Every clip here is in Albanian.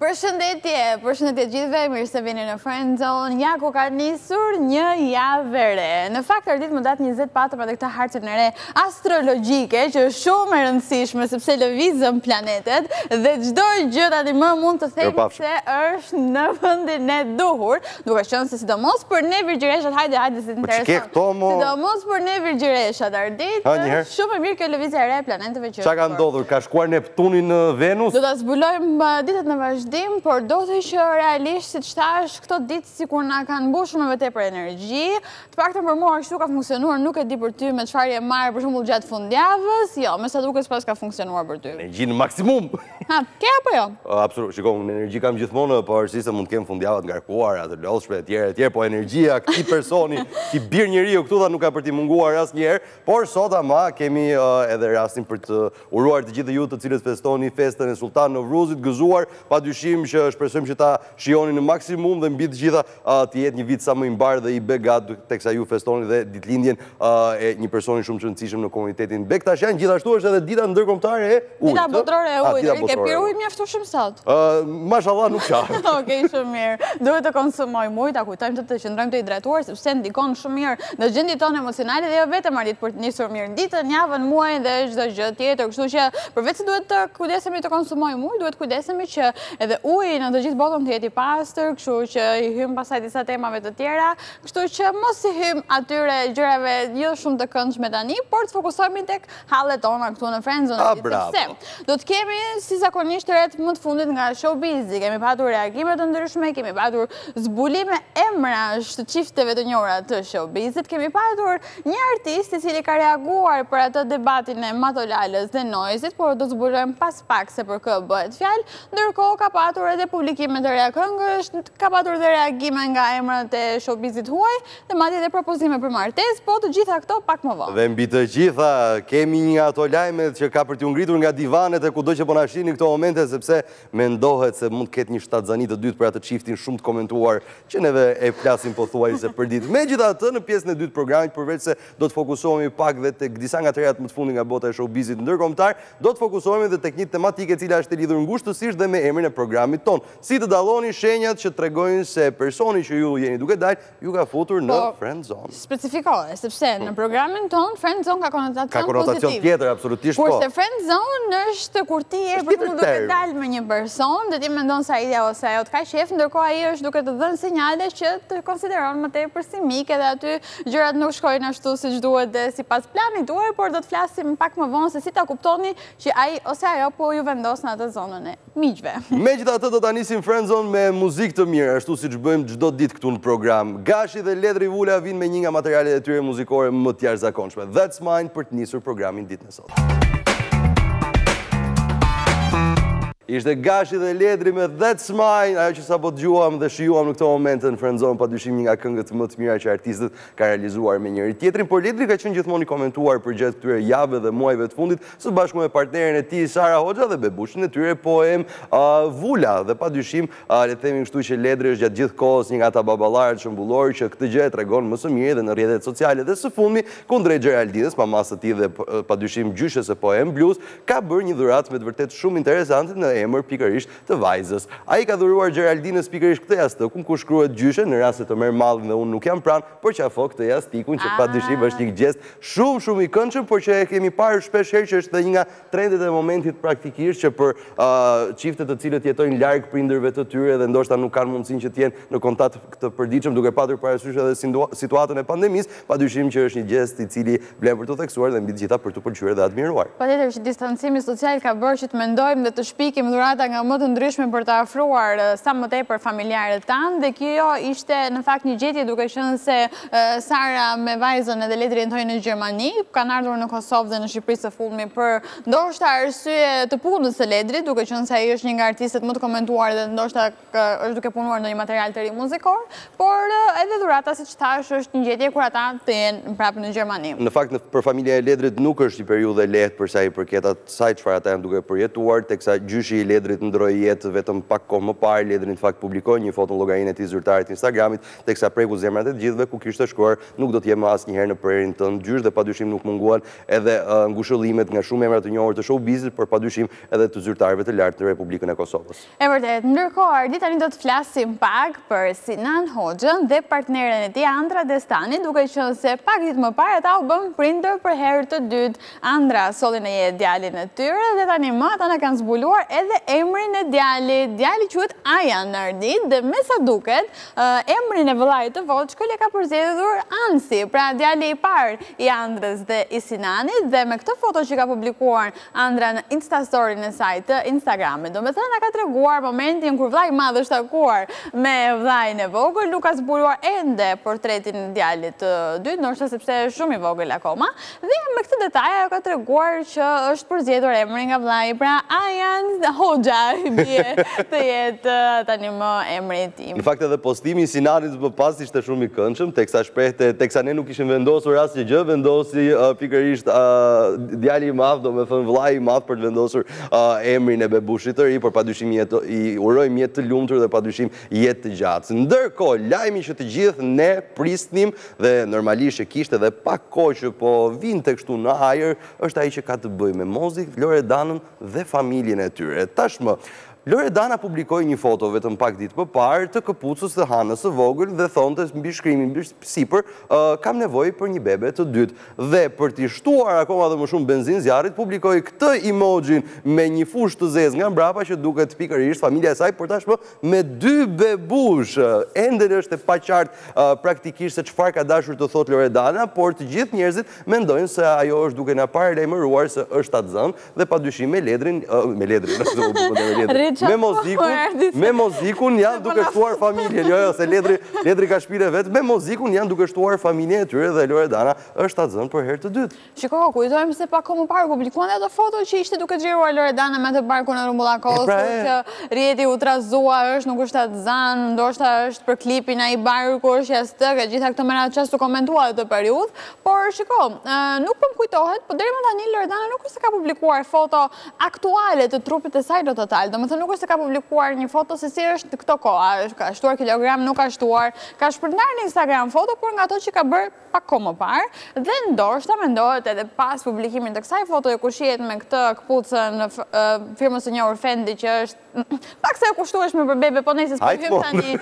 Përshëndetje gjithëve, mirë se vini në Friend Zone. Ja ku ka nisur një javë e re. Në fakt, ardit më datë 20 patëm edhe këtë hartën e re astrologjike, që është shumë e rëndësishme sepse lëvizëm planetet dhe çdo gjë tani më mund të themi se është në vendin e duhur, duke qenë se sidomos për ne virgjëreshat, hajde si të intereson. Sidomos për ne virgjëreshat, ardit, shumë e mirë kjo lëvizje e re e planeteve që Çka ka ndodhur? Ka shkuar Neptuni në Venus? Do ta zbulojmë ditët në vazhdim, por do të që realisht, si që thash, këto ditë sikur na kanë mbushur me vepër energji. Të paktën për mua kështu ka funksionuar, nuk e di për ty me çfarë je marrë për shembull gjatë fundjavës. Jo, me sa duket s'pas ka funksionuar për ty. Energji në maksimum. Ha, ke apo jo? Absolut, shikoj, në energji kam gjithmonë, po arsyesë se mund të kem fundjava të ngarkuara, të lodhshme etj, po energjia këtij personi, ky bir njeriu këtu dha nuk ka për të munguar asnjëherë, por sot ama kemi edhe rastin për të uruar të gjithë ju të cilët festoni festën e Sultan Novruzit, gëzuar, padyshim që shpresojmë që ta shihoni në maksimum dhe mbi të gjitha të jetë një vit sa më i mbar dhe i begat teksa ju festoni dhe ditëlindjen e një personi shumë të rëndësishëm në komunitetin Bektashan. Gjithashtu është edhe dita ndërkombëtare e ujit. Dita botërore e ujit. Ke pirë ujë mjaftueshëm sot? Mashallah nuk ka. Okej, shumë mirë. Duhet të konsumojmë ujë, ta kujtojmë të qëndrojmë të hidratuar sepse ndikon shumë mirë në gjendjen tonë emocionale dhe jo vetëm arrit për të nisur mirë ditën, javën, muajin dhe çdo gjë tjetër. Kështu që përveç se duhet të kujdesemi të konsumojmë ujë, duhet kujdesemi që edhe uji në të gjithë botën të jetë i pastër, kështu që i hym pasaj disa temave të tjera, kështu që mos i hym atyre gjërave jo shumë të këndshme tani, por të fokusohemi tek hallet tona këtu në Friend Zone. Sepse do të kemi si zakonisht rreth më të fundit nga showbizi, kemi patur reagime të ndryshme, kemi patur zbulime emrash të çifteve të njohura të showbizit, kemi patur një artist i cili ka reaguar për atë debatin e Matolalës dhe Noizit, por do të zbulojmë pas pak se për kë bëhet fjalë. Ndërkohë ka patur edhe publikime të reja këngësh, ka patur dhe reagime nga emrat e showbizit huaj, dhe madje edhe propozime për martesë, po të gjitha këto pak më vonë. Dhe mbi të gjitha kemi një ato lajmet që ka për t'ju ngritur nga divanet e kudo që po na shihni këto momente, sepse mendohet se mund të ketë një shtatzani të dytë për atë çiftin shumë të komentuar që neve e flasim pothuajse për ditë. Megjithatë, në pjesën e dytë të programit, përveç se do të fokusohemi pak dhe tek disa nga tërat më të fundit nga bota e showbizit ndërkombëtar, do të fokusohemi edhe tek një tematikë e cila është e lidhur ngushtësisht dhe me emrin e programit ton. Si të dalloni shenjat që tregojnë se personi që ju jeni duke dalë ju ka futur në Friend Zone. Specifikohet, sepse në programin ton Friend Zone ka konotacion tjetër, absolutisht po. Kurse Friend Zone është kur ti je duke dalë me një person, dhe ti mendon se ai ose ajo të ka qef, ndërkohë ai është duke të dhënë sinjale që të konsideron më tepër si mik, edhe aty gjërat nuk shkojnë ashtu siç duhet dhe sipas planit tuaj, por do të flasim pak më vonë se si ta kuptoni që ai ose ajo po ju vendos në atë zonën e miqve. Megjithatë do ta nisim Friend Zone me muzikë të mirë, ashtu siç bëjmë çdo ditë këtu në program. Gashi dhe Ledri Vula vinë me një nga materialet e tyre muzikore më të jashtëzakonshme. That's Mine për të nisur programin ditën e sotme. Ishte Gashi dhe Ledri me That's Mine, ajo që sapo dëgjuam dhe shijuam në këto momente në Friend Zone, padyshim një nga këngët më të mira që artistët ka realizuar me njëri tjetrin, por Ledri ka qenë gjithmonë i komentuar përgjatë këtyre javëve dhe muajve të fundit, së bashku me partnerin e tij Sara Hoxha dhe bebushin e tyre poem Vula, dhe padyshim le të themi kështu që Ledri është gjatë gjithë kohës një nga ata baballarët shëmbullor që këtë gjë e tregon më së miri dhe në rrjetet sociale dhe së fundmi kundrejt Geraldinës, mamas së tij dhe padyshim gjyshes së Poem Blues, ka bërë një dhuratë me të vërtet shumë interesante në emër pikërisht të vajzës. Ai ka dhuruar Geraldinës pikërisht këtë jastikun ku shkruhet gjyshe në rast se të merr mallin dhe unë nuk jam pranë, por qafo këtë jastikun që padyshim është një gest shumë i këndshëm, por që e kemi parë shpesh herë që është edhe një nga trendet e momentit praktikisht që për çiftet të cilët jetojnë larg prindërve të tyre dhe ndoshta nuk kanë mundësinë që të jenë në kontakt të përditshëm duke patur parasysh edhe situatën e pandemisë, padyshim që është një gest i cili vlen për të theksuar dhe mbi të gjitha për të pëlqyer dhe admiruar. Patjetër që distancimi social ka bërë që të mendojmë dhe të shpikim dhurata nga më të ndryshme për të afruar sa më tepër familjarët tanë, dhe kjo ishte në fakt një gjetje duke qenë se Sara me vajzën edhe Ledri jetojnë në Gjermani, kanë ardhur në Kosovë dhe në Shqipëri së fundmi për ndoshta arsye të punës së Ledrit, duke qenë se ai është një nga artistët më të komentuar dhe ndoshta është duke punuar në një material të ri muzikor, por edhe dhurata siç thash është një gjetje kur ata të jenë prapë në Gjermani. Në fakt për familjen e Ledrit nuk është një periudhë e lehtë për sa i përket asaj çfarë ata janë duke përjetuar, teksa gjyshi që i Ledrit ndroi jetë vetëm pak kohë më parë, Ledri në fakt publikoi një foto në llogarinë e tij zyrtare të Instagramit, teksa preku zemrat e gjithëve ku kishte shkruar nuk do të jem asnjëherë në prerin tënd gjysh dhe padyshim nuk munguan edhe ngushëllimet nga shumë emra të njohur të showbizit, por padyshim edhe të zyrtarëve të lartë të Republikën e Kosovës. E vërtet, ndërkohë ardhi tani do të flasim pak për Sinan Hoxhën dhe partneren e tij Andra Destani, duke qenë se pak ditë më parë ata u bën prindër për herë të dytë. Andra solli në jetë djalin e tyre dhe tani më ata na kanë zbuluar edhe emrin e djalit. Djali quhet Ajan Ardit dhe me sa duket, emrin e vëllait të Voçkël e ka përzgjedhur Ansi, pra djali i parë i Andrës dhe i Sinanit, dhe me këtë foto që ka publikuar Andra në Instastory në saj të Instagramit, do me thënë na ka treguar momentin kur vllai i madh është takuar me vllain e vogël, nuk ka zbuluar ende portretin e djalit të dytë, ndoshta sepse është shumë i vogël akoma, dhe me këtë detaj ajo ka treguar që është përzgjedhur emri nga vllai, pra Ajan Hoxha i bie të jetë tani më emri i tij. Në fakt edhe postimi i Sinanit më pas ishte shumë i këndshëm, teksa ne nuk ishim vendosur asnjë gjë, vendosi pikërisht djali i madh, domethënë vllai i madh për të vendosur emrin e bebushit të ri, por padyshim i urojmë jetë të lumtur dhe padyshim jetë të gjatë. Ndërkohë, lajmi që të gjithë ne prisnim dhe normalisht që kishte edhe pak kohë që po vinte kështu në ajër, është ai që ka të bëjë me Mozik, Loredanën dhe familjen e tyre. Tashmë, Loredana publikoi një foto vetëm pak ditë më parë të këpucës të Hanës së vogël dhe thonte mbi shkrimin sipër kam nevojë për një bebe të dytë. Dhe për t'i shtuar akoma dhe më shumë benzinë zjarrit, publikoi këtë emoji me një fushë të zezë nga mbrapa që duket pikërisht familja e saj, por tashmë me 2 bebush. Ende është e paqartë praktikisht se çfarë ka dashur të thotë Loredana, por të gjithë njerëzit mendojnë se ajo është duke na paralajmëruar se është atzën dhe padyshim me Ledrin, me mozikun janë duke shtuar familjen. Jo, se Ledri ka shpire vetë, me mozikun janë duke shtuar familjen e tyre dhe Loredana është atzën për herë të dytë. Shiko, kujtojmë se pak kohë më parë publikuan ato foto që ishte duke xhiruar Loredana me atë barkun e rumbullakosur, që rjeti u trazua, është nuk është atzën, ndoshta është për klipin ai barku, është jastëk, e gjitha këto merat çast u komentuar atë periudhë, por shiko, nuk po më kujtohet, por deri më tani Loredana nuk është se ka publikuar foto aktuale të trupit të saj në total. Domethënë nuk është se ka publikuar një foto se si është këto koha, ka shtuar kilogram, nuk ka shtuar, ka shpërndar në Instagram foto, por nga ato që ka bërë pak kohë më parë, dhe ndoshta mendohet edhe pas publikimin të kësaj fotoje ku shihet me këtë këpucën në firmës së njohur Fundit, që është pak se e kushtueshme për bebe, po nëse s'po hym tani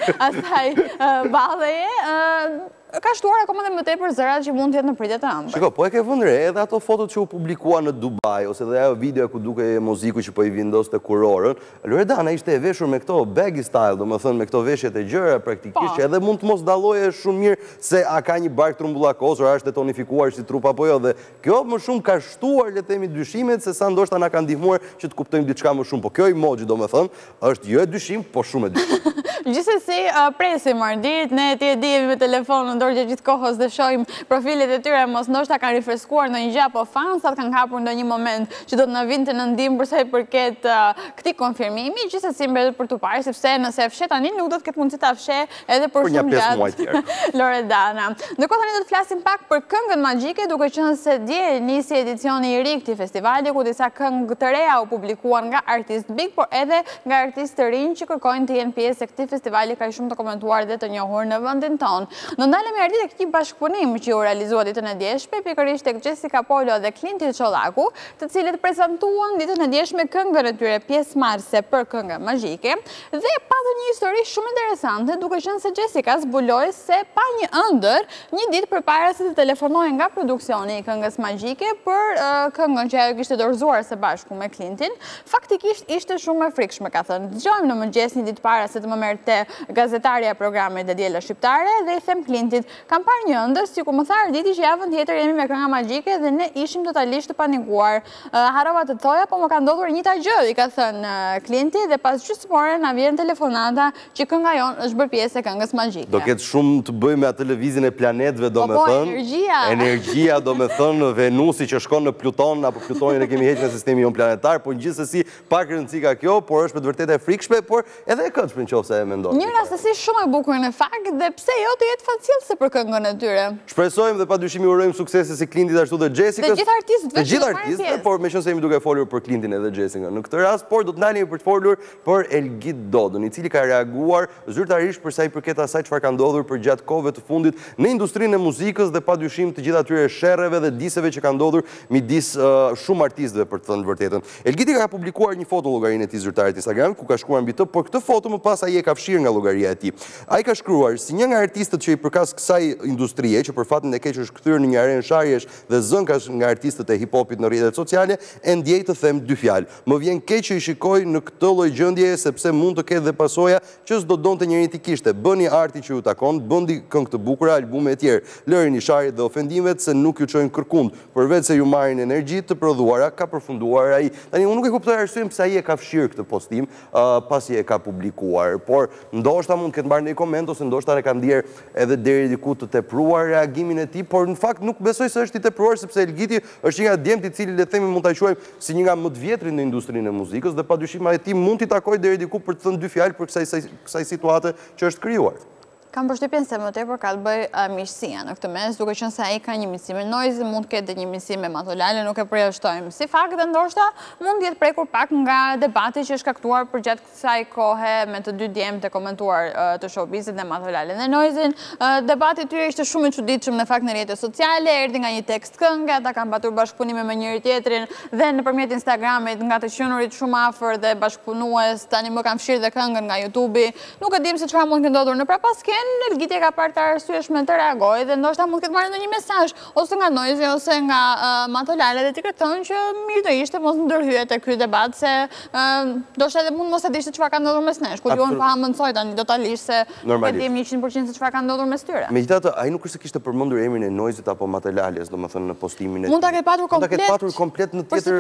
asaj balleje, ka shtuar akoma dhe më tepër zërat që mund të jetë në pritje të ëmbël. Shiko, po e ke vënë re edhe ato fotot që u publikuan në Dubai, ose dhe ajo video ku duke Moziku që po i vendoste kurorën, Loredana ishte e veshur me këto baggy style, domethënë me këto veshjet e gjëra praktikisht, që edhe mund të mos dalloje shumë mirë se a ka një bark trumbullakosur, a është e tonifikuar si trup apo jo, dhe kjo më shumë ka shtuar le të themi dyshimet se sa ndoshta na ka ndihmuar që të kuptojmë diçka më shumë. Po kjo emoji domethënë është jo e dyshim, po shumë e dyshim. Gjithsesi, presim Ardit, ne ti e diemi me telefonin dorë gjithë kohës dhe shohim profilet e tyre, mos ndoshta kanë rifreskuar ndonjë gjë apo fansat kanë hapur ndonjë moment që do të na vinte në ndihmë për sa i përket këtij konfirmimi. Gjithsesi mbetet për tu parë, sepse nëse e fshet tani nuk do të ketë mundësi ta fsheh edhe për shumë gjatë Loredana. Ndërkohë tani do të flasim pak për këngën magjike, duke qenë se dje nisi edicioni i ri i këtij festivali ku disa këngë të reja u publikuan nga artistë big, por edhe nga artistë të rinj që kërkojnë të jenë pjesë e këtij festivali kaq shumë të komentuar dhe të njohur në vendin tonë. Do ndalemi Ardit e këtij bashkëpunim që u realizua ditën e djeshme, pikërisht tek Jessica Polo dhe Klinti Çollaku, të cilët prezantuan ditën e djeshme këngën e tyre pjesëmarrëse për këngën magjike, dhe patën një histori shumë interesante, duke qenë se Jessica zbuloi se pa një ëndër një ditë përpara se të telefonoi nga produksioni i këngës magjike për këngën që ajo kishte dorëzuar së bashku me Klintin, faktikisht ishte shumë e frikshme, ka thënë. Dëgjojmë në mëngjes një ditë para se të më merrte gazetarja e programit dhe diela shqiptare dhe i them Klintit, kam parë një ëndër, sikur më tha Arditi që javën tjetër jemi me kënga magjike dhe ne ishim totalisht të panikuar. Harova të thoja, po më ka ndodhur njëta gjë, i ka thënë Klinti, dhe pas gjysmore na vjen telefonata që kënga jonë është bërë pjesë e këngës magjike. Do ketë shumë të bëjë me atë lëvizjen e planetëve, domethënë. Energjia, domethënë Venusi që shkon në Pluton, apo Plutonin e kemi hequr në sistemin jon planetar, por gjithsesi pak rëndësi ka kjo, por është me të vërtetë e frikshme, por edhe e këndshme nëse e mendoni? Një rastësi shumë e bukur në fakt dhe pse jo të jetë fatcjellse për këngën e tyre. Shpresojmë dhe padyshim i urojmë suksese si Klintit ashtu dhe Jessicës. Dhe gjithë artistët, të gjithë artistët, por meqense jemi duke folur për Klintin edhe Jessicën në këtë rast, por do të ndalemi për të folur për Elgit Dodën, i cili ka reaguar zyrtarisht për sa i përket asaj çfarë ka ndodhur përgjatë kohëve të fundit në industrinë e muzikës dhe padyshim të gjithë atyre sherreve dhe diseve që kanë ndodhur midis shumë artistëve, për të thënë vërtetën. Elgiti ka publikuar një foto llogarinë e tij zyrtare të Instagramit ku ka shkruar mbi të, por këtë foto më pas ai e ka fshirë nga llogaria e tij. Ai ka shkruar si një nga artistët që i përkas kësaj industrie, që për fatin e keq është kthyer në një arenë sharjesh dhe zënkash nga artistët e hip-hopit në rrjetet sociale, e ndjej të them dy fjalë. Më vjen keq që i shikoj në këtë lloj gjendjeje sepse mund të ketë dhe pasoja që s'do donte njëri ti kishte. Bëni arti që ju takon, bëni këngë të bukura, albume e tjerë. Lërini sharjet dhe ofendimet se nuk ju çojnë kërkund, përveç se ju marrin energji të prodhuara, ka përfunduar ai. Tani unë nuk e kuptoj arsyeën pse ai e ka fshirë këtë postim pasi e ka publikuar, por ndoshta mund të ketë marrë një koment ose ndoshta e ka ndier edhe deri diku të tepruar reagimin e tij, por në fakt nuk besoj se është i tepruar sepse Elgiti është një nga djemtë i cili le të themi mund ta quajmë si një nga më të vjetrit në industrinë e muzikës dhe padyshim ai mund t'i takojë deri diku për të thënë dy fjalë për kësaj situate që është krijuar. Kam përshtypjen se më tepër ka të bëj miqësia në këtë mes, duke qenë se ai ka një miqësi me Noizi, mund të ketë një miqësi me Matolale, nuk e përjashtojmë. Si fakt dhe ndoshta mund të jetë prekur pak nga debati që është shkaktuar përgjatë kësaj kohe me të dy djemtë e komentuar të showbizit dhe Matolale dhe Noizin. Debati i tyre ishte shumë i çuditshëm në fakt në rrjetet sociale, erdhi nga një tekst këngë, ata kanë patur bashkëpunime me njëri tjetrin dhe nëpërmjet Instagramit nga të qenurit shumë afër dhe bashkëpunues, tani më kanë fshirë dhe këngën nga YouTube-i. Nuk e dim se çfarë mund të ndodhur në prapasken. Elgiti ka parë të arsyeshme të reagojë dhe ndoshta mund të ketë marrë ndonjë mesazh ose nga Noizi ose nga Matolale dhe t'i kërkon që mirë do ishte mos ndërhyet te ky debat se ndoshta edhe mund mos e dishte çfarë ka ndodhur mes nesh. Kur ju pa mësoj tani totalisht se nuk e dim 100% se çfarë ka ndodhur mes tyre. Megjithatë, ai nuk është se kishte përmendur emrin e Noizit apo Matolales, domethënë në postimin e tij. Mund ta ketë patur komplet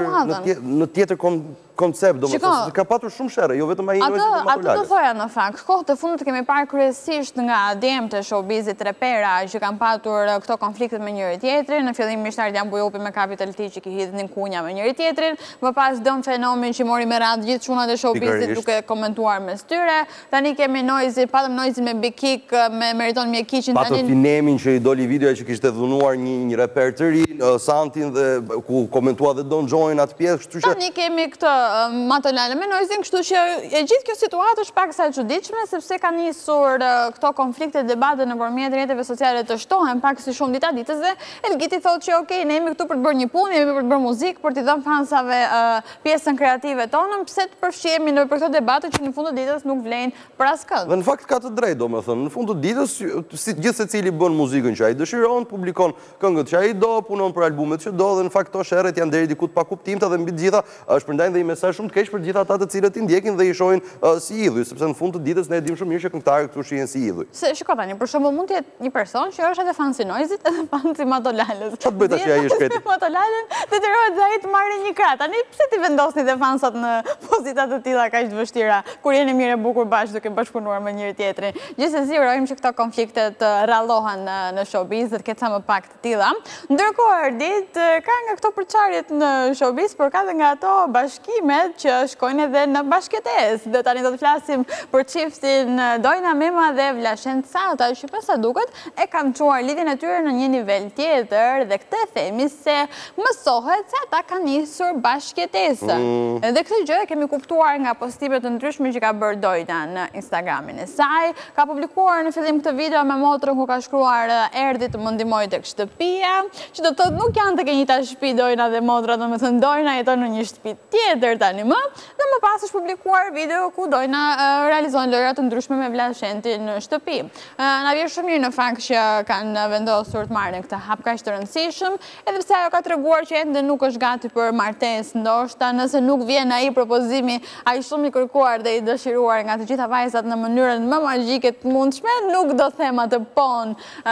në tjetër koncept, domethënë se ka patur shumë sherrë, jo vetëm ai Noizi dhe Matolales. Atë do thoja në fakt. Kohët e fundit kemi parë kryesisht nga djemtë e showbizit repera që kanë patur këto konfliktet me njëri tjetrin. Në fillim ishte Ardian Bujopi me Capital T që hidhnin kunja me njëri tjetrin, më pas Don Fenomen që mori me radhë gjithë çunat e showbizit duke komentuar mes tyre. Tani kemi Noizi, patëm Noizi me Big Kick, me Meriton Mjekiçin tani. Patëm Finemin që i doli videoja që kishte dhunuar një reper të ri, Santin dhe ku komentua dhe Don Join atë pjesë, kështu që tani kemi këtë Matolale me Noizin, kështu që e gjithë kjo situatë është pak sa e çuditshme sepse ka nisur këto konflikte, debate nëpërmjet rrjeteve sociale të shtohen pak si shumë dita ditës dhe Elgiti thotë që okej, ne jemi këtu për të bërë një punë, jemi për të bërë muzikë, për t'i dhënë fansave pjesën kreative tonë, pse të përfshihemi në për këto debate që në fund të ditës nuk vlen për askënd. Dhe në fakt ka të drejtë, domethënë, në fund të ditës gjithë secili bën muzikën që ai dëshiron, publikon këngët që ai do, punon për albumet që do dhe në fakt këto sherret janë deri diku të pakuptimta dhe mbi të gjitha është përndajnë dhe një mesazh shumë të keq për të gjithë ata të cilët i ndjekin dhe i shohin si idhuj, sepse në fund të ditës ne e dimë shumë mirë që këngëtarët këtu shihen si idhuj. Se shiko tani, për shembull mund të jetë një person që është edhe fan si Noizit edhe fan si Matolales. Çfarë bëj tash ai shkreti? Matolalen detyrohet ai të marrë një krah. Tani pse ti vendosni dhe fansat në pozita të tilla kaq të vështira kur jeni mirë e bukur bashkë duke bashkëpunuar me njëri tjetrin. Gjithsesi urojmë që këto konflikte të rrallohen në showbiz dhe të ketë sa më pak të tilla. Ndërkohë Erdit ka nga këto përçarjet në showbiz, por ka edhe nga ato bashkimet që shkojnë edhe në bashkëtesë. Dhe tani do të flasim për çiftin Dojna Mema dhe Vlashen Sata, që pas sa duket e kanë çuar lidhjen e tyre në një nivel tjetër dhe këtë themi se mësohet se ata kanë nisur bashkëtesë. Dhe këtë gjë e kemi kuptuar nga postimet të ndryshme që ka bërë Dojna në Instagramin e saj. Ka publikuar në fillim këtë video me motrën ku ka shkruar erdhi të më ndihmoj tek shtëpia, që do të thotë nuk janë tek e njëjta shtëpi Dojna dhe motra, domethënë Dojna jeton në një shtëpi tjetër tani më, dhe më pas është publikuar video ku Dojna realizon lojra të ndryshme me Vlashentin në shtëpi. Na vjen shumë mirë në fakt që kanë vendosur të marrin këtë hap kaq të rëndësishëm, edhe pse ajo ka treguar që ende nuk është gati për martesë, ndoshta nëse nuk vjen ai propozimi ai shumë i kërkuar dhe i dëshiruar nga të gjitha vajzat në mënyrën më magjike të mundshme, nuk do them atë pon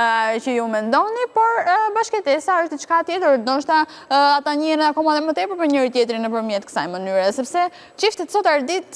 që ju mendoni, por bashkëtesa është diçka tjetër, ndoshta ata njihen akoma dhe më tepër për njëri tjetrin nëpërmjet kësaj mënyre, sepse çiftet sot ardit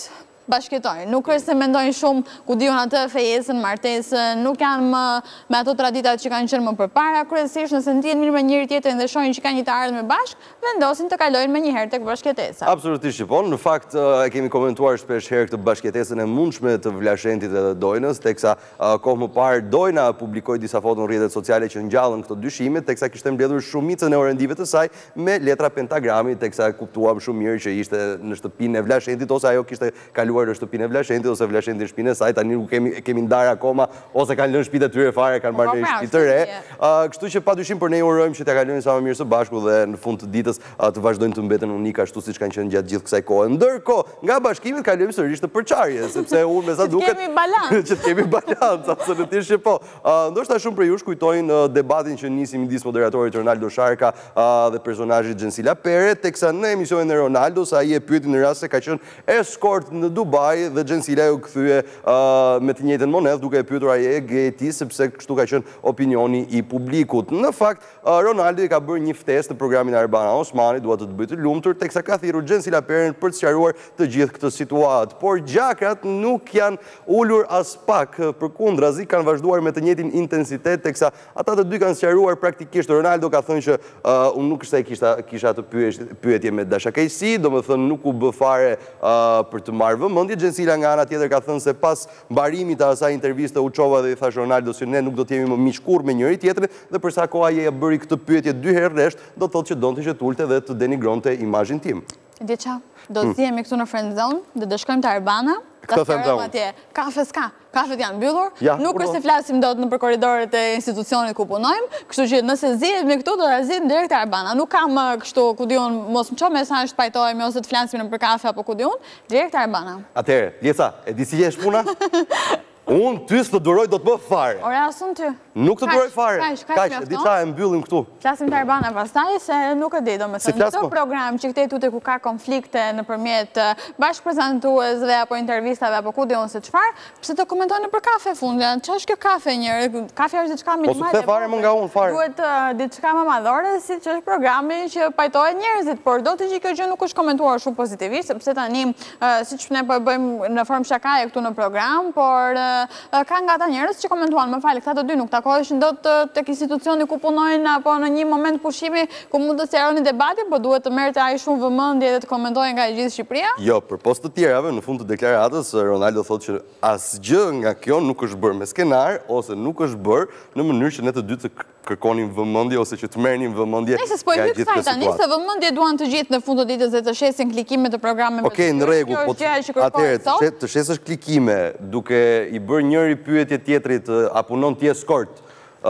bashkëtojnë. Nuk është se mendojnë shumë ku diun atë fejesën, martesën, nuk janë më me ato traditat që kanë qenë më përpara, kryesisht nëse ndjen mirë me njëri tjetrin dhe shohin që kanë një të ardhmë bashkë, vendosin të kalojnë më një herë tek bashkëtesa. Absolutisht që po. Në fakt e kemi komentuar shpesh herë këtë bashkëtesën e mundshme të Vlashentit dhe Dojnës, teksa kohë më parë Dojna publikoi disa foto në rrjetet sociale që ngjallën këto dyshime, teksa kishte mbledhur shumicën e orendive të saj me letra pentagrami, teksa kuptuam shumë mirë që ishte në shtëpinë e Vlashentit ose ajo kishte kaluar në shtëpinë e Vlashentit ose Vlashentit në shtëpinë e saj, tani nuk kemi ndarë akoma ose kanë lënë shtëpitë e tyre fare, kanë marrë një shtëpi të re. Kështu që padyshim për ne urojmë që t'ia kalojnë sa më mirë së bashku dhe në fund të ditës të vazhdojnë të mbeten unik ashtu siç kanë qenë gjatë gjithë kësaj kohe. Ndërkohë, nga bashkimit kalojmë sërish të përçarje, sepse unë me sa duket që kemi balancë, absolutisht që po. Ndoshta shumë prej jush kujtojnë debatin që nisi midis moderatorit Ronaldo Sharka dhe personazhit Gjensila Pere, teksa në emisionin e Ronaldos ai e pyeti në rast se ka qenë eskort në Dubai dhe Gjensila u kthye me të njëjtën monedhë duke e pyetur ai e geti sepse kështu ka qenë opinioni i publikut. Në fakt, Ronaldo i ka bërë një ftesë në programin e Arbana Osmani, dua të bëj të lumtur, teksa ka thirrur Gjensila Peren për të sqaruar të gjithë këtë situatë. Por gjakrat nuk janë ulur as pak, përkundrazi kanë vazhduar me të njëjtin intensitet, teksa ata të dy kanë sqaruar praktikisht. Ronaldo ka thënë që unë nuk është se kisha të pyetje me dashakejsi, domethënë nuk u bë fare për të marrë vëmendje. Gjensila nga ana tjetër ka thënë se pas mbarimit të asaj interviste u çova dhe i thash Ronaldo se ne nuk do të jemi më miq kurrë me njëri tjetrin dhe për sa kohë ai e bëri këtë pyetje 2 herë rresht, do thotë që donte që të ulte dhe të denigronte imazhin tim. Dhe qa, do të zihemi këtu në friend zone, dhe do shkojmë të Arbana, Këtë them dhe unë. atje, kafe s'ka, kafet janë mbyllur, nuk është po. se flasim dot në korridorët e institucionit ku punojmë, kështu që nëse zihemi këtu, do ta zihemi direkt te Arbana. Nuk kam kështu, ku diun, mos më ço mesazh të pajtohemi ose të flasim për kafe apo ku diun, direkt te Arbana. Atëherë, Djeca, e di si jesh puna? Unë ty s'të duroj do të bë fare. Ore asun ty. Nuk të duroj fare. Kaq, e di qa e mbyllim këtu. Flasim të Arbana pastaj se nuk e di, domethënë këtë program që këtej tute ku ka konflikte nëpërmjet bashkëprezantuesve apo intervistave apo ku diun se çfarë, pse të komentojnë për kafe fundja? Ç'është kjo kafe njëri? Kafe është diçka minimale. Po s'e fare më nga unë fare. Duhet diçka më madhore siç është programi që pajtohen njerëzit, por do të gjë kjo gjë nuk është komentuar shumë pozitivisht, sepse tani siç ne po e bëjmë në formë shakaje këtu në program, por ka nga ata njerëz që komentuan, më fal, këta të dy nuk takoheshin dot tek institucioni ku punojnë apo në një moment pushimi ku mund të sqaroni debatin, po duhet të merrte ai shumë vëmendje dhe të komentojë nga gjithë Shqipëria? Jo, përpos të tjerave, në fund të deklaratës, Ronaldo thotë që asgjë nga kjo nuk është bërë me skenar ose nuk është bërë në mënyrë që ne të dy të kërkonim vëmendje ose që të merrnim vëmendje nga gjithë kjo situatë. Nëse vëmendje duan të gjithë në fund të ditës dhe të shesin klikime të programeve. Okej, në rregull, po atëherë të shesësh klikime duke i bërë njëri pyetje tjetrit a punon ti eskort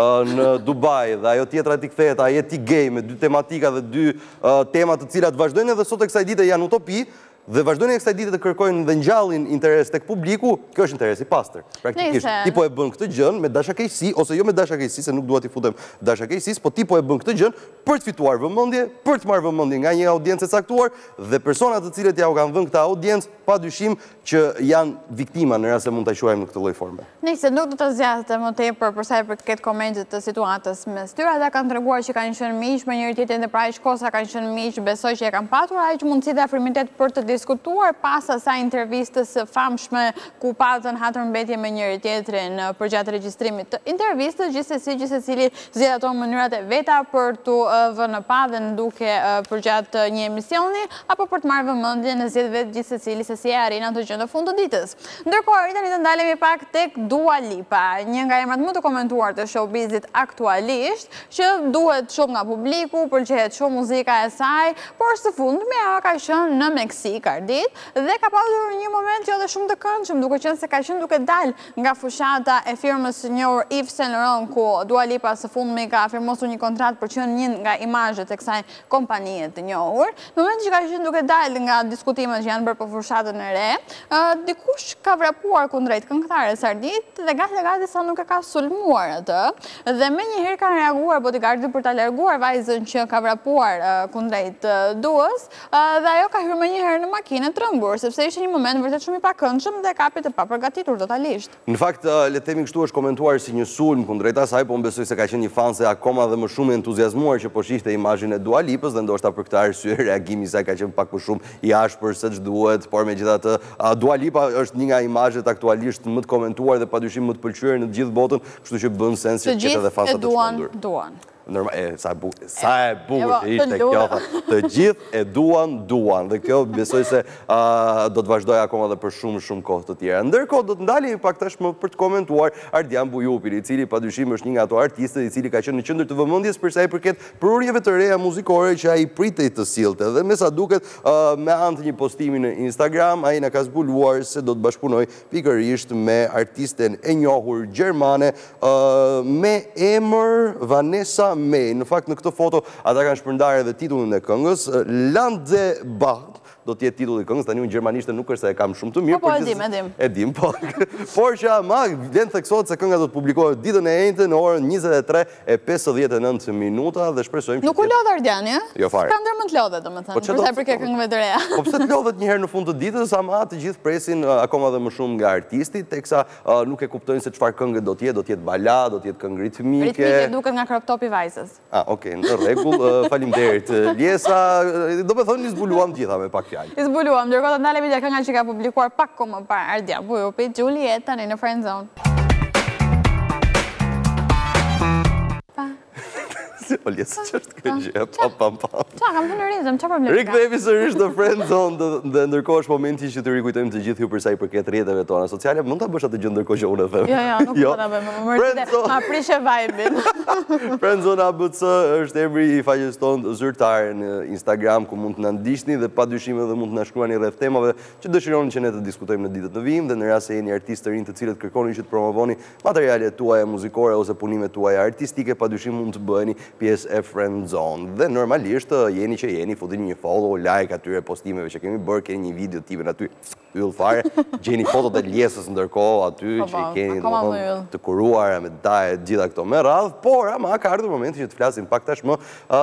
në Dubai dhe ajo tjetra ti kthehet a je ti gay me 2 tematika dhe 2 tema të cilat vazhdojnë edhe sot e kësaj dite janë utopi dhe vazhdojnë e kësaj dite të kërkojnë dhe ngjallin interes tek publiku, kjo është interes i pastër. Praktikisht, ti po e bën këtë gjën me dashakejsi, ose jo me dashakejsi, se nuk dua t'i futem dashakejsis, po ti po e bën këtë gjën për të fituar vëmendje, për të marrë vëmendje nga një audiencë e caktuar dhe personat të cilët ja u kanë vënë këtë audiencë, padyshim që janë viktima në rast se mund ta quajmë në këtë lloj forme. Nëse nuk do të zgjatet më tepër për sa i përket komentet të situatës mes tyre, ata kanë treguar që kanë qenë miq me njëri tjetrin dhe pra aq kosa kanë qenë miq, besoj që e kanë patur aq mundësi dhe afrimitet për të diskutuar pas asaj intervistës së famshme ku patën hatërmbetje me njëri tjetrin përgjatë regjistrimit të intervistës, gjithsesi secili zgjedh ato mënyrat e veta për të vënë pa dhe duke përgjatë një emisioni apo për të marrë vëmendjen e zgjedh vetë gjithsecili se si e arrin atë gjë në fund të ditës. Ndërkohë, tani të ndalemi pak tek Dua Lipa, një nga emrat më të komentuar të showbizit aktualisht, që duhet shumë nga publiku, pëlqehet shumë muzika e saj, por së fundmi ajo ka qenë në Meksik ardit dhe ka pasur një moment jo dhe shumë të këndshëm, duke qenë se ka qenë duke dalë nga fushata e firmës së njohur Yves Saint Laurent, ku Dua Lipa së fundmi ka firmosur një kontratë për qenë një nga imazhet e kësaj kompanie të njohur. Në momentin që ka qenë duke dalë nga diskutimet që janë bërë për fushatën e re, dikush ka vrapuar kundrejt këngëtares Ardit dhe gati sa nuk e ka sulmuar atë dhe me njëherë kanë reaguar bodyguardit për ta larguar vajzën që ka vrapuar kundrejt Duës dhe ajo ka hyrë me njëherë në makinë të rëmbur, sepse ishte një moment vërtet shumë i pakëndshëm dhe kapi të papërgatitur totalisht. Në fakt, le të themi kështu është komentuar si një sulm kundrejt asaj, po më besoj se ka qenë një fan se akoma dhe më shumë entuziazmuar që po shihte imazhin e Dua Lipës dhe ndoshta për këtë arsye reagimi i saj ka qenë pak më shumë i ashpër se ç'duhet, por megjithatë Dua Lipa është një nga imazhet aktualisht më të komentuar dhe padyshim më të pëlqyer në të gjithë botën, kështu që bën sens që të ketë edhe fansa të çmendur. Duan. Sa e bukur që ishte kjo, të gjithë e duan, dhe kjo besoj se do të vazhdoj akoma dhe për shumë kohë të tjera. Ndërkohë do të ndalemi pak tashmë për të komentuar Ardian Bujupin, i cili padyshim është një nga ato artistët i cili ka qenë në qendër të vëmendjes për sa i përket prurjeve të reja muzikore që ai pritej të sillte. Dhe me sa duket me anë të një postimi në Instagram, ai na ka zbuluar se do të bashkëpunoj pikërisht me artisten e njohur gjermane me emër Vanessa May. Në fakt në këtë foto ata kanë shpërndarë edhe titullin e këngës, Lande Bach do të jetë titulli i këngës, tani unë gjermanishte nuk është se e kam shumë të mirë. Po, e dim, po. Por që vjen theksohet se kënga do të publikohet ditën e njëjtë në orën 23:59 dhe shpresojmë që nuk u lodh Ardiani, jo fare. Ka ndër më të lodhet, domethënë, për sa i përket këngëve të reja. Po pse të lodhet një herë në fund të ditës, ama të gjithë presin akoma dhe më shumë nga artisti, teksa nuk e kuptojnë se çfarë këngë do të jetë balad, do të jetë këngë ritmike. Ritmike duket nga crop top i vajzës. Okej, në rregull, faleminderit Liesa, domethënë i zbuluam gjitha me pak. I zbuluam, ndërkohë të ndalemi te kënga që ka publikuar pak kohë më parë Ardian Bujupi, Juliet tani në Friend Zone. O Liesa, që është kjo gjë? Pam. Qa, kam të në rizëm, qa problemi ka? Rikthehemi sërish në Friend Zone dhe ndërkohë është momenti që të rikujtojmë të gjithë ju për sa i përket rrjeteve tona sociale. Mund ta bësh atë gjë ndërkohë që unë e them? Jo, nuk po ta bëj, ma prishe vibe-in. Friend Zone ABC është emri i faqes tonë zyrtare në Instagram ku mund të na ndiqni dhe padyshim edhe mund të na shkruani rreth temave që dëshironi që ne të diskutojmë në ditët në vijim dhe në rast se jeni artistë të rinj të cilët kërkoni që të promovoni materialet tuaja muzikore ose punimet tuaja artistike, padyshim mund të bëheni pjesë e Friend Zone. Dhe normalisht jeni që jeni, futini një follow, like atyre postimeve që kemi bërë, keni një video t'ime aty yll fare, gjeni fotot e Liesës ndërkohë aty që i keni të kuruara me daje gjitha këto me radhë, por ama ka ardhur momenti që të flasim pak tashmë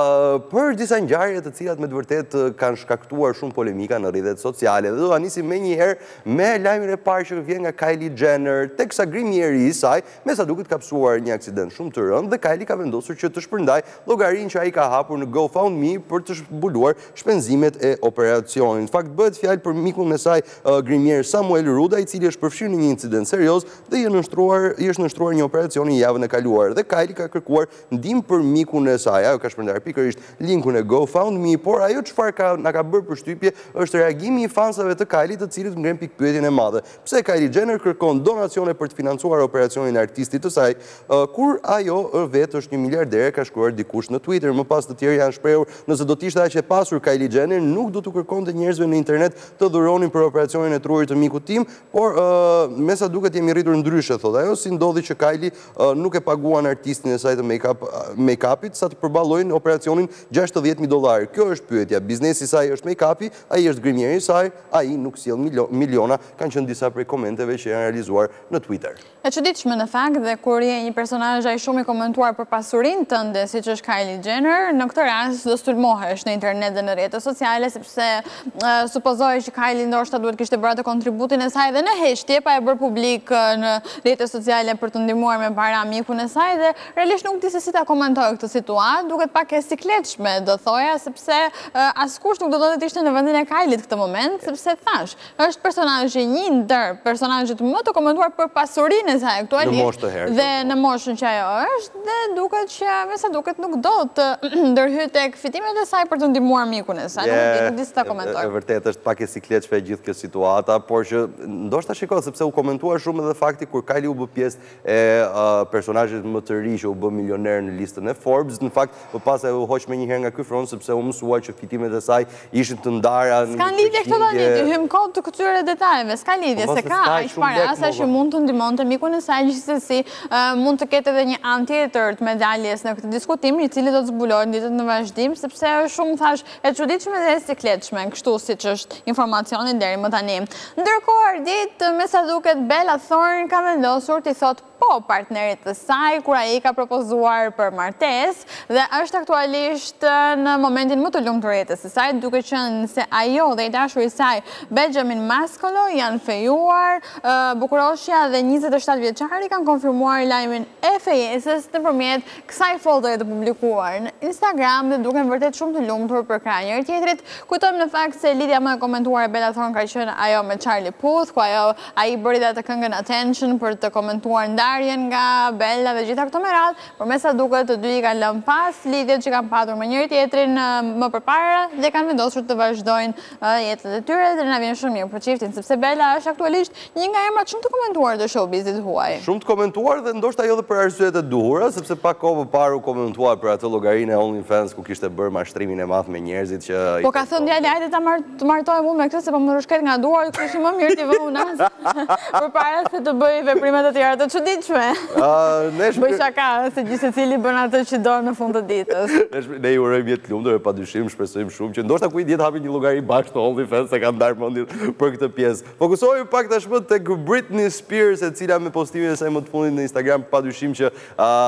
për disa ngjarje të cilat me të vërtet kanë shkaktuar shumë polemika në rrjetet sociale. Dhe do ta nisim menjëherë me lajmin e parë që vjen nga Kylie Jenner, teksa grimieri i saj me sa duket ka psuar një aksident shumë të rëndë dhe Kylie ka vendosur që të shpërndaj llogarinë që ai ka hapur në GoFundMe për të shmbuluar shpenzimet e operacionit. Në fakt bëhet fjalë për mikun e saj grimier Samuel Ruda, i cili është përfshirë në një incident serioz dhe i është nështruar një operacion në javën e kaluar. Dhe Kylie ka kërkuar ndihmë për mikun e saj. Ajo ka shpërndarë pikërisht linkun e GoFundMe, por ajo çfarë na ka bërë përshtypje është reagimi i fansave të Kylie, të cilët ngren pikpyetjen e madhe. Pse Kylie Jenner kërkon donacione për të financuar operacionin e artistit të saj, kur ajo vetë është një miliardere, ka shkruar dikush në Twitter. Më pas të tjerë janë shprehur, nëse do të ishte aq e pasur Kylie Jenner, nuk do të kërkonte njerëzve në internet të dhuronin për operacionin e trurit të mikut tim, por me sa duket jemi rritur ndryshe, thotë ajo, si ndodhi që Kylie nuk e paguan artistin e saj të make-upit sa të përballojnë operacionin $60,000. Kjo është pyetja. Biznesi i saj është make-upi, ai është grimieri i saj, ai nuk sjell miliona, kanë qenë disa prej komenteve që janë realizuar në Twitter. E çuditshme në fakt dhe kur je një personazh ai shumë i komentuar për pasurinë tënde, siç është Kylie Jenner, në këtë rast do sulmohesh në internet dhe në rrjetet sociale, sepse supozohej që Kylie ndoshta duhet kishte bërë atë kontributin e saj dhe në heshtje, pa e bërë publik në rrjetet sociale për të ndihmuar me para mikun e saj dhe realisht nuk di se si ta komentoj këtë situatë, duket pak e sikletshme, do thoja, sepse askush nuk do të ishte në vendin e Kylie këtë moment, sepse thash, është personazh i një ndër personazhet më të komentuar për pasurinë e saj aktualisht dhe në moshën që ajo është, dhe duket që me sa duket nuk do të ndërhyjë tek fitimet e saj për të ndihmuar mikun e saj. Nuk di si ta komentoj. Vërtet është pak e sikletshme gjithë kjo situata, por që ndoshta shikoj sepse u komentuar shumë edhe fakti kur Kylie u bë pjesë e personazhit më të ri që u bë milioner në listën e Forbes, në fakt më pas ajo u hoq më një herë nga ky front sepse u mësua që fitimet e saj ishin të ndara. S'ka lidhje këto tani, të hym kod të këtyre detajeve, s'ka lidhje, se ka aq para që mund të ndihmonte mikun e saj, gjithsesi mund të ketë edhe një anë tjetër të medaljes në këtë diskutim, i cili do të zbulohet ditët në vazhdim, sepse është shumë thash e çuditshme dhe e sikletshme, kështu siç është informacioni deri më tani. Ndërkohë Ardit, me sa duket Bella Thorne ka vendosur të thotë kohë partnerit të saj, kur ai ka propozuar për martesë dhe është aktualisht në momentin më të lumtur të jetës së saj, duke qenë se ajo dhe i dashuri i saj Benjamin Mascolo janë fejuar. Bukuroshja dhe 27 vjeçari kanë konfirmuar lajmin e fejesës nëpërmjet kësaj fotoje të publikuar në Instagram dhe duken vërtet shumë të lumtur për krah njëri tjetrit. Kujtojmë në fakt se lidhja më e komentuar e Bella Thorne ka qenë ajo me Charlie Puth, ku ai bëri atë këngën Attention për të komentuar ndarjen nga Bella dhe gjitha këto me radhë, por me sa duket të dy kanë lënë pas lidhjet që kanë patur me njëri tjetrin më përpara dhe kanë vendosur të vazhdojnë jetën e tyre dhe na vjen shumë mirë për çiftin, sepse Bella është aktualisht një nga emrat shumë të komentuar të showbizit huaj. Shumë të komentuar dhe ndoshta jo edhe për arsyet e duhura, sepse pak kohë përpara u komentuar për atë llogarinë e OnlyFans ku kishte bërë mashtrimin e madh me njerëzit që po ka thënë djalë hajde të martohem unë me këtë se po më rrshket nga duar, kishte më mirë t'i vë unas përpara se të bëj veprime të tjera të çuditshme. Bëj shaka se gjithë secili bën atë që do në fund të ditës. Ne ju urojmë jetë lumtur e padyshim shpresojmë shumë që ndoshta kujt ditë hapin një llogari bashkë në OnlyFans se kanë ndarë mendin për këtë pjesë. Fokusohemi pak tashmë tek Britney Spears, e cila me postimin e saj më të fundit në Instagram padyshim që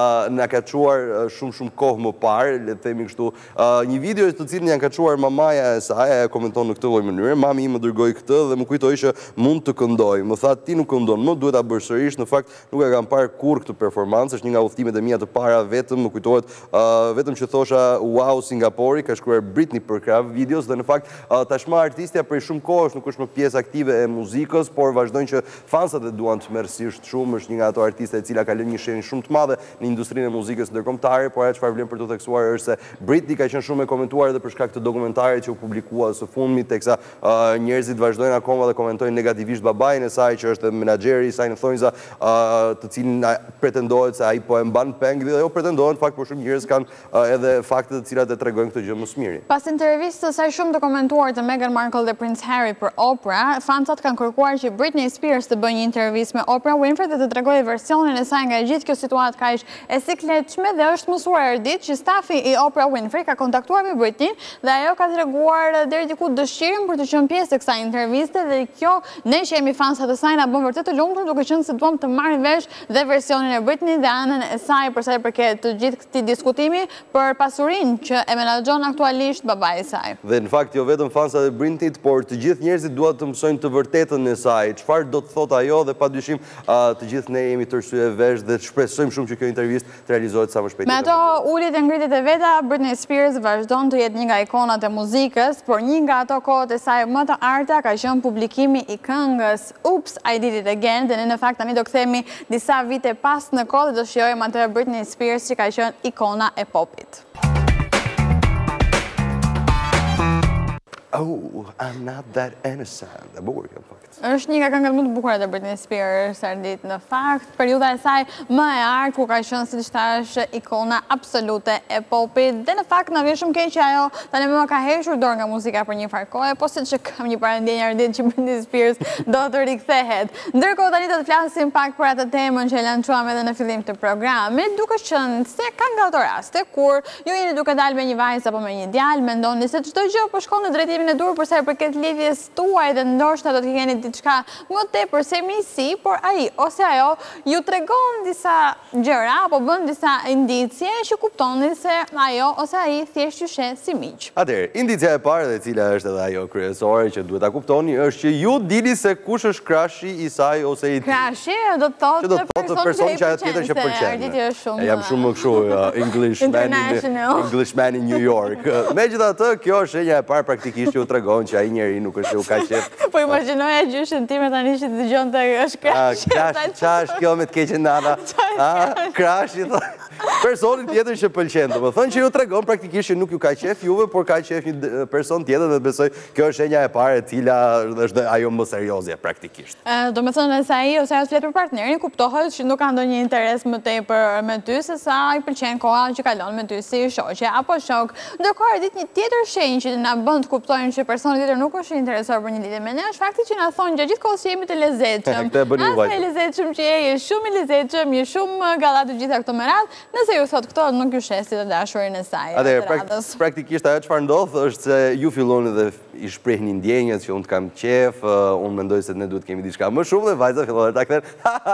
na ka çuar shumë kohë më parë, le të themi kështu, një video të cilin janë ka çuar mamaja e saj, ajo komenton në këtë lloj mënyre: "Mami im më dërgoi këtë dhe më kujtoi që mund të këndoj. Më tha ti nuk këndon më, duhet ta bësh sërish. Në fakt nuk e kam parë kurrë këtë performancë, është një nga udhëtimet e mia të para vetëm, më kujtohet vetëm që thosha wow Singapori, ka shkruar Britney për krah videos dhe në fakt tashmë artistja prej shumë kohësh nuk është më pjesë aktive e muzikës, por vazhdojnë që fansat e duan të merrsisht shumë, është një nga ato artiste e cila ka lënë një shenjë shumë të madhe në industrinë e muzikës ndërkombëtare, por ajo çfarë vlen për të theksuar është se Britney ka qenë shumë e komentuar edhe për shkak të dokumentarit që u publikua së fundmi, teksa njerëzit vazhdojnë akoma dhe komentojnë negativisht babain e saj që është menaxheri i saj në thonjza, të cilin pretendohet se ai po e mban peng dhe ajo pretendohet në fakt, por shumë njerëz kanë edhe fakte të cilat e tregojnë këtë gjë më së miri. Pas intervistës së saj shumë të komentuar të Meghan Markle dhe Prince Harry për Oprah, fansat kanë kërkuar që Britney Spears të bëjë një intervistë me Oprah Winfrey dhe të tregojë versionin e saj nga gjithë kjo situatë kaq e sikletshme dhe është mësuar erdit që stafi i Oprah Winfrey ka kontaktuar me Britney dhe ajo ka treguar deri diku dëshirën për të qenë pjesë të kësaj interviste dhe kjo ne që jemi fansa të saj na bën vërtet të lumtur duke qenë se duam të marrim vesh dhe versionin e Britney dhe anën e saj për sa i përket të gjithë këtij diskutimi për pasurinë që e menaxhon aktualisht babai i saj. Dhe në fakt jo vetëm fansat e Britney, por të gjithë njerëzit duan të mësojnë të vërtetën e saj, çfarë do të thotë ajo dhe padyshim të gjithë ne jemi të rrsyë vesh dhe shpresojmë shumë që kjo intervistë të realizohet sa më shpejt. Me ato uljet e ngritjet e veta, Britney Spears vazhdon të jetë një nga ikonat e muzikës, por një nga ato kohët e saj më të arta ka qenë publikimi i këngës Oops, I Did It Again, dhe ne në fakt tani do kthehemi disa vite pas në kohë dhe do shijojmë atë Britney Spears që ka qenë ikona e popit. Oh, I'm not that innocent. Dhe bukur kjo fakt. Është një nga këngët më të bukura të Britney Spears, ardit në fakt, periudha e saj më e artë ku ka qenë siç thash ikona absolute e popit. Dhe në fakt na vjen shumë keq që ajo tani më ka hequr dorë nga muzika për një farë kohe, po siç kam një parandjenje ardit që Britney Spears do të rikthehet. Ndërkohë tani do të flasim pak për atë temën që e lançuam edhe në fillim të programit, duke qenë se ka nga ato raste kur ju jeni duke dalë me një vajzë apo me një djalë, mendoni se çdo gjë po shkon në drejtimin e dur për sa i përket lidhjes tuaj dhe ndoshta do të keni diçka më tepër se miqësi, por ai ose ajo ju tregon disa gjëra apo bën disa indicie që kuptoni se ajo ose ai thjesht ju sheh si miq. Atëherë, indicia e parë dhe e cila është edhe ajo kryesore që duhet ta kuptoni është që ju dini se kush është krashi i saj ose i tij. Krashi do të thotë person që ajo tjetër që pëlqen. Jam shumë më kështu Englishman in New York. Megjithatë, kjo është shenja e parë praktikisht që u tregon që ai njeri nuk është që u ka qef. Po imagjinoja gjyshin time tani që dëgjonte është krashi. Krash kjo me të keqen nana. Krashi personin tjetër që pëlqen. Do të thonë që ju tregon praktikisht që nuk ju ka qef juve, por ka qef një person tjetër dhe besoj kjo është shenja e parë e cila është ajo më seriozja praktikisht. Do të thonë se ai ose ajo flet për partnerin, kuptohet që nuk ka ndonjë interes më tepër me ty se sa i pëlqen koha që kalon me ty si shoqe apo shok. Ndërkohë ardit një tjetër shenjë që na bën të kuptojmë që personi tjetër nuk është i interesuar për një lidhje me ne, është fakti që na thonë gjatë gjithë kohës që jemi të lezetshëm. As e lezetshëm që je shumë i lezetshëm, je shumë gallat të gjitha këto me radhë, nëse ju thot këto, nuk ju shesi të dashurin e saj. Praktikisht ajo çfarë ndodh është se ju filloni dhe i shprehni ndjenjat që unë të kam qef, unë mendoj se ne duhet kemi diçka më shumë dhe vajza fillon ta kthen,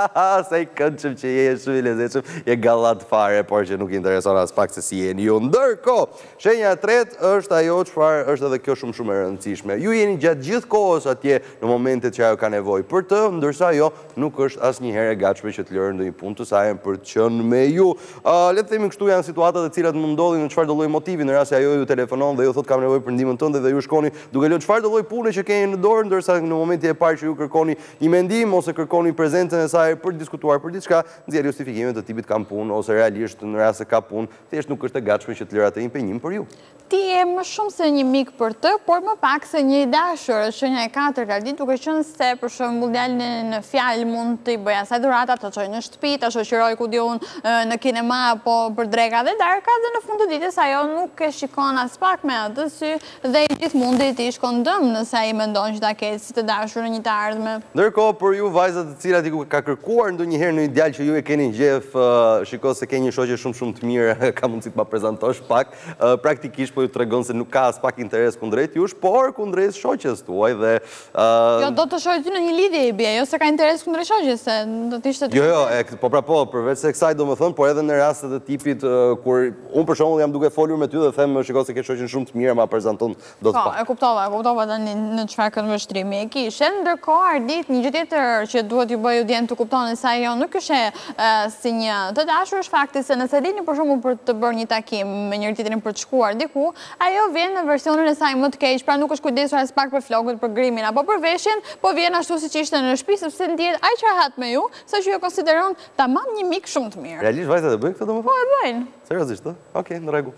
sa i këndshëm që je, shumë i lezetshëm, je gallat fare, por që nuk i intereson as pak se si jeni ju. Ndërkohë, shenja e tretë është ajo çfarë është edhe kjo shumë e rëndësishme. Ju jeni gjatë gjithë kohës atje në momentet që ajo ka nevojë për të, ndërsa ajo nuk është asnjëherë e gatshme që të lërë ndonjë punë të saj për të qenë me ju. Le të themi kështu janë situatat e cilat mund ndodhin në çfarëdo lloj motivi, në rast se ajo ju telefonon dhe ju thotë kam nevojë për ndihmën tënde dhe ju shkoni duke lënë çfarëdo lloj pune që keni në dorë, ndërsa në momentin e parë që ju kërkoni një mendim ose kërkoni prezencën e saj për të diskutuar për diçka, nxjerr justifikime të tipit kam punë ose realisht në rast se ka punë, thjesht nuk është e gatshme që të lërë atë impenjim për ju. Ti je më shumë se një mik për të, por më pak se një i dashur. Shenja e katërt Aldi, duke qenë se për shembull djalin në fjalë mund të i bëj asaj dhurata, të çojë në shtëpi, ta shoqëroj ku diun në kinema apo për dreka dhe darka, dhe në fund të ditës ajo nuk e shikon as pak me atë sy dhe i gjithë mundi ti shkon dëm nëse ai mendon që ta ketë si të dashur në një të ardhme. Ndërkohë për ju vajzat të cilat i ka kërkuar ndonjëherë në një djalë që ju e keni gjef, shiko se ke një shoqe shumë të mirë, ka mundësi të ma prezantosh pak, praktikisht po ju tregon se nuk ka as pak interes kundrejt jush, por kundrejt shoqes tuaj dhe jo, do të shohë ty në një lidhje i bie, jo se ka interes kundrejt shoqes, se do të ishte po, përveç se kësaj domethënë, por edhe në rastet e tipit kur unë për shembull jam duke folur me ty dhe them shiko se ke shoqen shumë të mirë, ma prezanton do të pa. E kuptova tani në çfarë këndvështrimi e kishe. Ndërkohë Ardit, një gjë tjetër që duhet ju bëj udhjen të kuptoni se ajo nuk është si një të dashur, është fakti se nëse dini për shembull për të bërë një takim me njëri tjetrin për të shkuar diku, ajo vjen në versionin e saj më të keq, pra nuk është kujdesur as pak për flokët, për grimin apo për veshjen, po vjen ashtu siç ishte në shtëpi, sepse ndihet aq rahat me ju, sa që ju konsideron tamam një mik shumë të mirë. Realisht vajzat e bëjnë këtë domethënë? Po e bëjnë. Seriozisht, Okej, në rregull.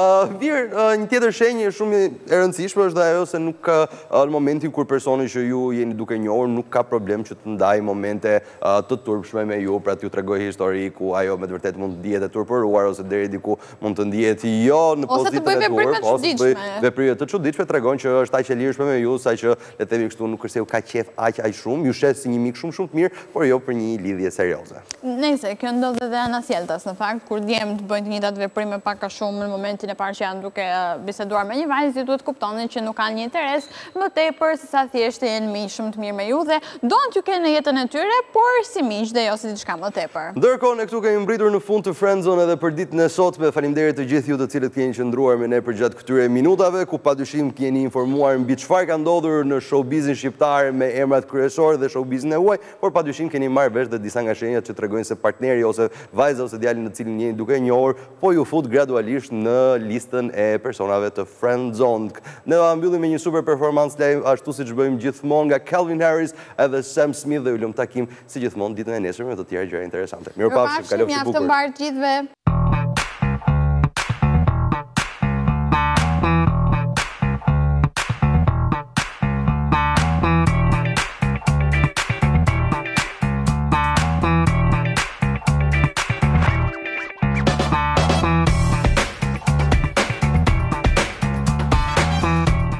Mirë, një tjetër shenjë shumë e rëndësishme është ajo se nuk ka në momentin kur personi që ju jeni duke njohur nuk ka problem që të ndaj momente të turpshme me ju, pra t'ju tregoj histori ku ajo me të vërtetë mund të ndihet e turpëruar ose deri diku mund të ndihet jo në pozitën e duhur, ose të bëj veprime të çuditshme, tregon që është aq e lirshme me ju, saqë le të themi kështu nuk është se u ka qef aq shumë, ju shes si një mik shumë të mirë, por jo për një lidhje serioze. Nëse kjo ndodh edhe anasjeltas në fakt, kur djemt bëjnë të njëjtat veprime pak a shumë në momentin e parë që janë duke biseduar me një vajzë, duhet kuptoni që nuk kanë një interes më tepër se sa thjesht janë miq shumë të mirë me ju dhe doan t'ju kenë në jetën e tyre, por si miq dhe jo si diçka më tepër. Ndërkohë ne këtu kemi mbritur në fund të Friendzone edhe për ditën e sotme. Faleminderit të gjithë ju të cilët keni qëndruar me ne për gjatë këtyre minutave, ku padyshim keni informuar mbi çfarë ka ndodhur në showbizin shqiptar me emrat kryesorë dhe showbizin e huaj, por padyshim keni marrë vesh dhe disa nga shenjat që tregojnë se partneri ose vajza ose djali në cilin jeni duke njohur, po ju fut gradualisht në listën e personave të Friendzone. Ne do ta mbyllim me një super performance live ashtu siç bëjmë gjithmonë nga Calvin Harris edhe Sam Smith dhe u lëm takim si gjithmonë ditën e nesërme me të tjera gjëra interesante. Mirupafshim, kalofshi bukur. Mjaftën mbar të gjithëve.